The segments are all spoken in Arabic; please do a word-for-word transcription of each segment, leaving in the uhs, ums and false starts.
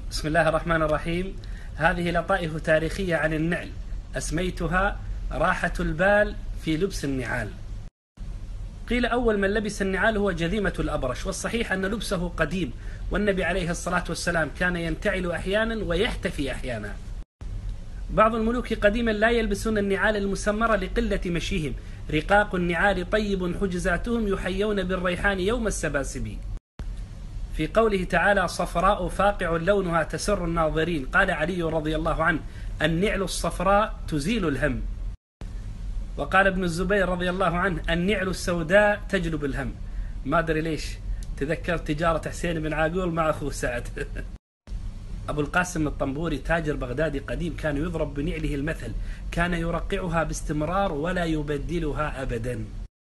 بسم الله الرحمن الرحيم. هذه لطائف تاريخية عن النعل أسميتها راحة البال في لبس النعال. قيل أول من لبس النعال هو جذيمة الأبرش، والصحيح أن لبسه قديم، والنبي عليه الصلاة والسلام كان ينتعل أحيانا ويحتفي أحيانا. بعض الملوك قديما لا يلبسون النعال المسمرة لقلة مشيهم. رقاق النعال طيب حجزاتهم يحيون بالريحان يوم السباسب. في قوله تعالى صفراء فاقع لونها تسر الناظرين، قال علي رضي الله عنه النعل الصفراء تزيل الهم. وقال ابن الزبير رضي الله عنه النعل السوداء تجلب الهم. ما أدري ليش تذكرت تجارة حسين بن عاقول مع أخوه سعد. أبو القاسم الطنبوري تاجر بغدادي قديم كان يضرب بنعله المثل، كان يرقعها باستمرار ولا يبدلها أبدا.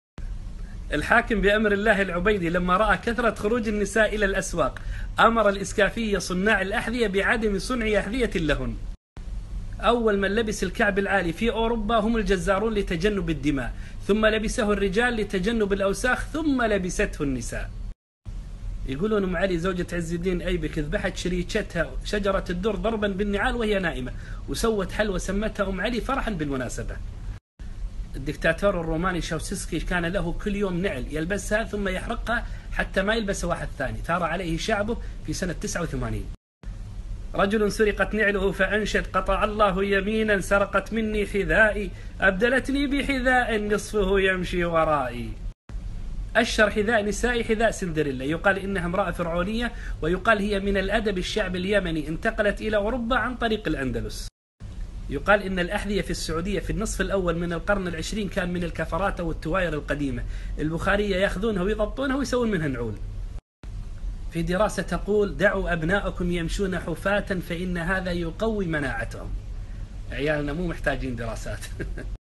الحاكم بأمر الله العبيدي لما رأى كثرة خروج النساء إلى الأسواق أمر الإسكافية صناع الأحذية بعدم صنع أحذية لهن. أول من لبس الكعب العالي في أوروبا هم الجزارون لتجنب الدماء، ثم لبسه الرجال لتجنب الأوساخ، ثم لبسته النساء. يقولون أم علي زوجة عز الدين أيبك ذبحت شريكتها شجرة الدر ضربا بالنعال وهي نائمة، وسوت حلوى سمتها أم علي فرحا بالمناسبة. الدكتاتور الروماني شاوسسكي كان له كل يوم نعل يلبسها ثم يحرقها حتى ما يلبس واحد ثاني، ثار عليه شعبه في سنة تسعة وثمانين. رجل سرقت نعله فأنشد قطع الله يمينا سرقت مني حذائي أبدلتني بحذاء نصفه يمشي ورائي. أشهر حذاء نسائي حذاء سندريلا، يقال إنها امرأة فرعونية، ويقال هي من الأدب الشعب اليمني انتقلت إلى أوروبا عن طريق الأندلس. يقال إن الأحذية في السعودية في النصف الأول من القرن العشرين كان من الكفرات أو التواير القديمة، البخارية يأخذونها ويضبطونها ويسوون منها نعول. في دراسة تقول دعوا أبناءكم يمشون حفاة فإن هذا يقوي مناعتهم. عيالنا مو محتاجين دراسات.